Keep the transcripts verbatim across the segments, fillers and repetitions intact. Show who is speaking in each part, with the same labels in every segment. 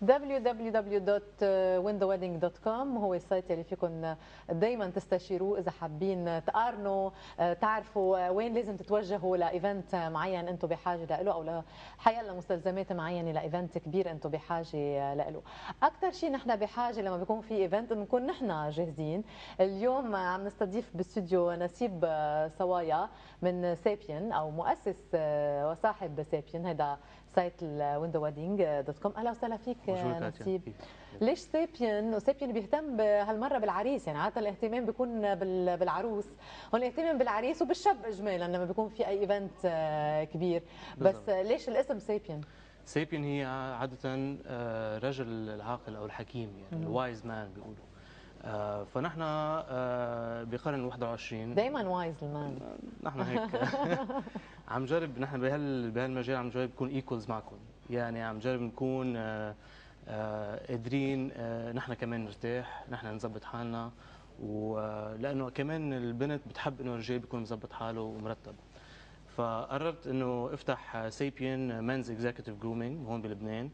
Speaker 1: دبليو دبليو دبليو دوت وين ذا ويدنج دوت كوم هو السايت اللي فيكم دائما تستشيروه اذا حابين تقارنوا، تعرفوا وين لازم تتوجهوا لايفنت معين انتم بحاجه له، او حيلا مستلزمات معينه لايفنت كبير انتم بحاجه له. اكثر شيء نحن بحاجه لما بيكون في ايفنت انه نكون نحن جاهزين. اليوم عم نستضيف باستوديو نسيب صوايا من سابين، او مؤسس وصاحب سابين، هذا سايت وين ذا ويدنج دوت كوم. اهلا وسهلا فيك نسيب. ليش سابين؟ وسابين بيهتم بهالمره بالعريس، يعني عاده الاهتمام بيكون بالعروس، هون الاهتمام بالعريس وبالشاب اجمالا لما بيكون في اي ايفنت كبير. بس بالزبط. ليش الاسم سابين؟
Speaker 2: سابين هي عاده رجل العاقل او الحكيم، يعني الوايز مان بيقولوا. آه فنحن آه بقرن الواحد والعشرين دائما
Speaker 1: وايز المان،
Speaker 2: نحن هيك عم جرب نحن بهال بهالمجال عم جرب نكون ايكولز معكم، يعني عم جرب نكون آه آه قادرين آه نحن كمان نرتاح، نحن نظبط حالنا، ولانه كمان البنت بتحب انه الرجال بيكون مظبط حاله ومرتب. فقررت انه افتح سابين مانز اكزيكتيف جرومينج هون بلبنان،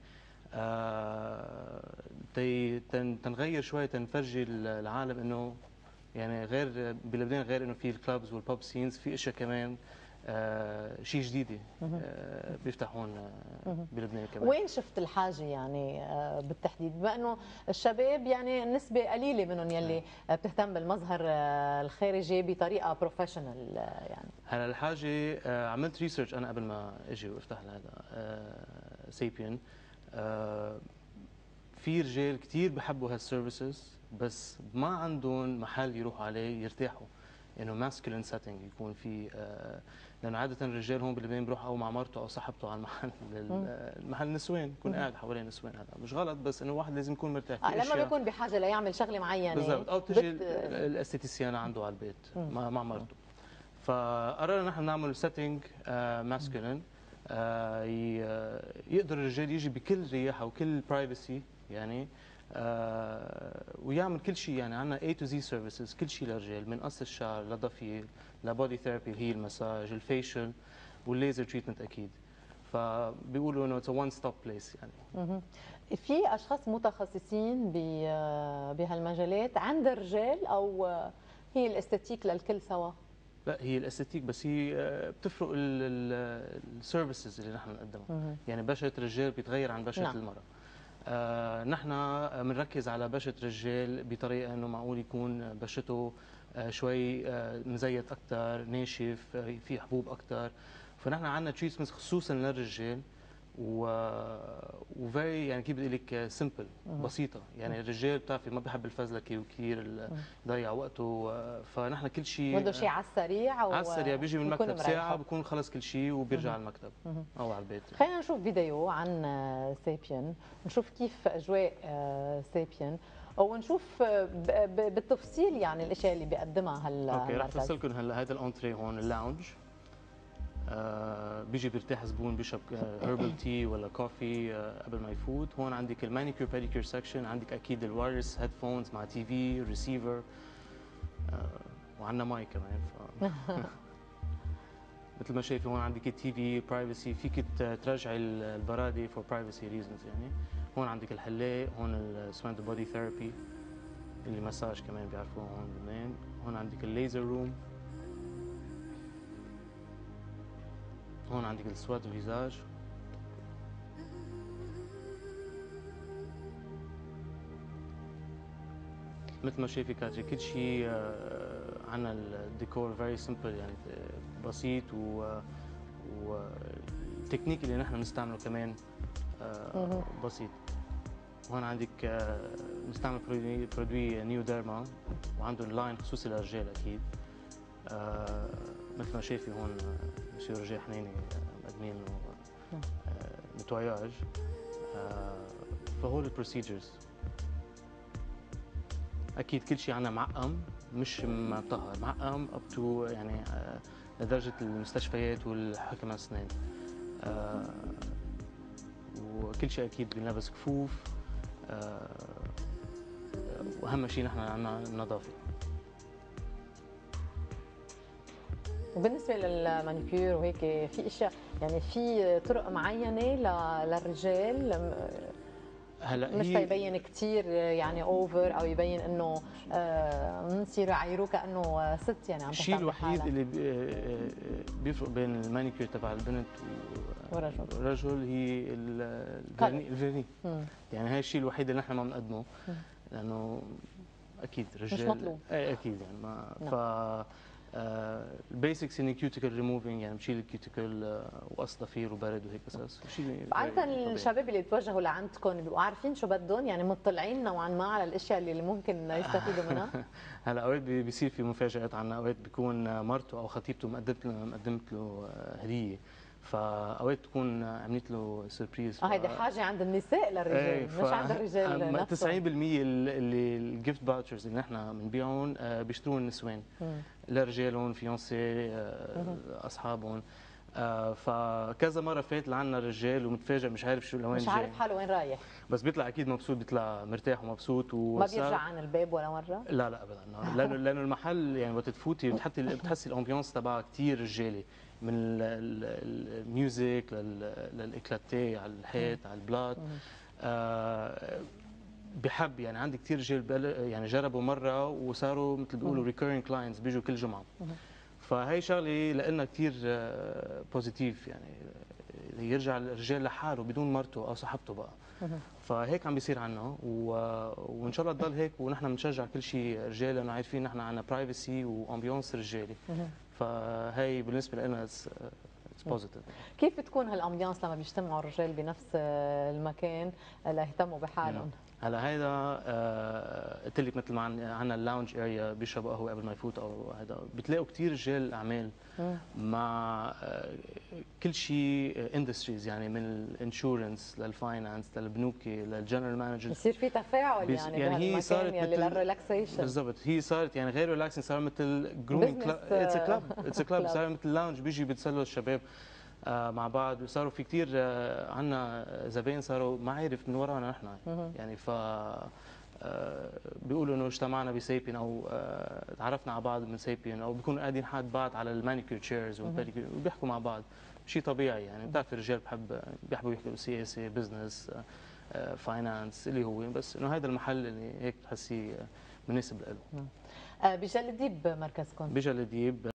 Speaker 2: آه تنغير شوي، تنفرجي العالم انه يعني غير بلبنان، غير انه في الكلابز والبوب سينز، في اشياء كمان آه شيء جديده آه بيفتح هون آه بلبنان كمان.
Speaker 1: وين شفت الحاجه يعني آه بالتحديد، بما انه الشباب يعني نسبه قليله منهم يلي بتهتم بالمظهر آه الخارجي بطريقه بروفيشنال آه يعني؟
Speaker 2: هلا الحاجه آه عملت ريسيرش انا قبل ما اجي وافتح هذا آه سابين. آه في رجال كثير بحبوا هالسيرفيسز بس ما عندهم محل يروحوا عليه يرتاحوا، انه يعني ماسكولين سيتنج يكون في آه لانه عاده الرجال هون بلبنان بيروح او مع مرته او صاحبته على المحل المحل نسوان، يكون قاعد حوالين نسوان. هذا مش غلط بس انه الواحد لازم يكون مرتاح
Speaker 1: آه لما بيكون بحاجه ليعمل شغله معينه
Speaker 2: بالضبط، او بتجي بت... الاستيتيسيان عنده على البيت مع, مع مرته. فقررنا نحن نعمل سيتنج ماسكولين آه يقدر الرجال يجي بكل رياحه وكل برايفسي، يعني آه ويعمل كل شيء. يعني عندنا A to Z سيرفيسز، كل شيء للرجال، من قص الشعر لضفير لبودي ثيرابي اللي هي المساج، الفيشل والليزر تريتمنت اكيد. فبيقولوا انه اتس وان ستوب بليس يعني.
Speaker 1: في اشخاص متخصصين بهالمجالات عند الرجال، او هي الاستاتيك للكل سوا؟
Speaker 2: لا، هي الاستاتيك بس هي بتفرق السيرفيسز اللي نحن بنقدمها. يعني بشره الرجال بيتغير عن بشره نعم. المراه. آه نحن بنركز على بشره الرجال بطريقه انه معقول يكون بشرته آه شوي آه مزيت اكثر، ناشف، آه في حبوب اكثر. فنحن عندنا تريتمنتس خصوصا للرجال و وفيري يعني كيف بدي لك سمبل، بسيطه. يعني الرجال بتعرفي ما بحب الفزلكه وكثير يضيع وقته، فنحن كل شيء
Speaker 1: بده شيء على السريع،
Speaker 2: على السريع بيجي من المكتب ساعه بكون خلص كل شيء وبيرجع على المكتب او على البيت.
Speaker 1: خلينا نشوف فيديو عن سابين، نشوف كيف اجواء سابين، ونشوف بالتفصيل يعني الاشياء اللي بيقدمها هالمركز.
Speaker 2: اوكي، رح توصلكم هلا هذا الاونتري هون اللاونج. آه بيجي بيرتاح زبون بيشرب هيربل تي ولا كوفي آه قبل ما يفوت. هون عندك المانيكير باديكير سكشن، عندك اكيد الوايرلس هيدفونز مع تي في ريسيفر، آه وعندنا مايك كمان. ف مثل ما شايفي هون عندك تي في برايفسي، فيك ترجعي البرادي فور برايفسي ريزونز. يعني هون عندك الحلاق، هون السويند بودي ثيرابي اللي مساج كمان بيعرفوه هون بلبنان. هون عندك الليزر روم، هون عندك السوات فيزاج، مثل ما شايفي كاتري كل شيء عندنا الديكور فيري سمبل، يعني بسيط، و والتكنيك اللي نحن بنستعمله كمان بسيط. هون عندك بنستعمل برودوي نيو ديرما، وعندهم لاين خصوصي للرجال اكيد. مثل ما شايفي هون مسيو رجاء حنيني مقدمين له نتواياج. فهول البروسيجرز اكيد كل شيء عندنا معقم، مش مطهر، معقم اب تو يعني لدرجه المستشفيات والحكماء الاسنان. آه وكل شيء اكيد بنلبس كفوف. آه واهم شيء نحن عندنا النظافه.
Speaker 1: وبالنسبه للمانيكير وهيك في اشياء، يعني في طرق معينه للرجال؟
Speaker 2: هلا
Speaker 1: مش
Speaker 2: هي
Speaker 1: تيبين كثير يعني اوفر او يبين انه بنصير يعيروه كانه ست يعني عم تهتم
Speaker 2: الشيء الوحيد
Speaker 1: بحالها.
Speaker 2: اللي بي- آه، بيفرق بين المانيكير تبع البنت و-
Speaker 1: والرجل.
Speaker 2: والرجل هي ال- الفيرني الفيرني
Speaker 1: مم.
Speaker 2: يعني هاي الشيء الوحيد اللي نحن ما بنقدمه، لانه اكيد رجال
Speaker 1: مش مطلوب.
Speaker 2: ايه اكيد يعني ما
Speaker 1: نعم.
Speaker 2: ف البيسكس ان كيوتيكل ريموفينج، يعني بشيل الكيوتيكل وقص ضفير وبرد وهيك قصص، شيء
Speaker 1: عادة الشباب اللي بتوجهوا لعندكم بيبقوا عارفين شو بدهم، يعني مطلعين نوعا ما على الاشياء اللي ممكن يستفيدوا منها.
Speaker 2: هلا اوقات بي- بيصير في مفاجآت عنا، اوقات بيكون مرته او خطيبته مقدمت له مقدمت له هديه، فاوقات تكون عملت له سربريز.
Speaker 1: اه هيدي حاجة عند النساء للرجال،
Speaker 2: ايه
Speaker 1: مش عند الرجال نفسهم.
Speaker 2: تسعين بالمية اللي الجيفت باوتشرز اللي نحن بنبيعهم آه، بيشتروهم النسوان، لرجالهم فيونسي اصحابهم. آه، فكذا مره فات لعنا رجال ومتفاجئ مش عارف شو لوين
Speaker 1: مش
Speaker 2: جاي،
Speaker 1: عارف حاله وين رايح.
Speaker 2: بس بيطلع اكيد مبسوط، بيطلع مرتاح ومبسوط
Speaker 1: ما بيرجع عن الباب ولا مرة؟
Speaker 2: لا لا ابدا، لانه لانه المحل يعني وقت تفوتي بتحطي بتحسي الامبيونس تبعها كثير رجالي، من ال- ال- الميوزك لل- للاكلاتيه على الحيط على البلاط. آه، بحب يعني عندي كثير رجال بقل- يعني جربوا مره وصاروا مثل بيقولوا ريكورينج كلاينتس بيجوا كل جمعه. فهي شغله لنا كثير بوزيتيف، يعني يرجع الرجال لحاله بدون مرته او صاحبته بقى. فهيك عم بيصير عنا و... وان شاء الله تضل هيك، ونحن بنشجع كل شيء رجال لانه عارفين نحن عندنا برايفسي وامبيونس رجالي، فهي بالنسبه لنا اتس بوزيتيف.
Speaker 1: كيف بتكون هالامبيانس لما بيجتمعوا الرجال بنفس المكان ليهتموا بحالهم؟
Speaker 2: هلا هيدا آه، قلت لك مثل ما عندنا اللاونج اريا بيشربوا قهوه قبل ما يفوت، او هذا بتلاقوا كثير رجال اعمال مع آه، كل شيء اندستريز، يعني من الانشورنس للفاينانس للبنوك للجنرال مانجرز.
Speaker 1: بصير في تفاعل
Speaker 2: بيس-
Speaker 1: يعني,
Speaker 2: يعني هي صارت
Speaker 1: بهالمكان يلي
Speaker 2: مثل
Speaker 1: للريلاكسيشن.
Speaker 2: بالضبط، هي صارت يعني غير ريلاكسنج، صار مثل جرومينج كلاب، اتس ا كلاب اتس ا كلاب، صار مثل لاونج بيجي بيتسلوا الشباب آه، مع بعض. وصاروا في كثير آه، عندنا زباين صاروا معارف من ورانا نحن، يعني ف آه، بيقولوا انه اجتمعنا بسيبين او آه، تعرفنا على بعض من سيبين، او بيكونوا قاعدين حد بعض على المانيكير تشيرز وبيحكوا مع بعض، شيء طبيعي. يعني بتعرف الرجال بحب بيحبوا يحكوا سياسه، بزنس، فاينانس اللي هو، بس انه هذا المحل اللي هيك بتحسيه مناسب له.
Speaker 1: بجلديب مركزكم؟
Speaker 2: بجلديب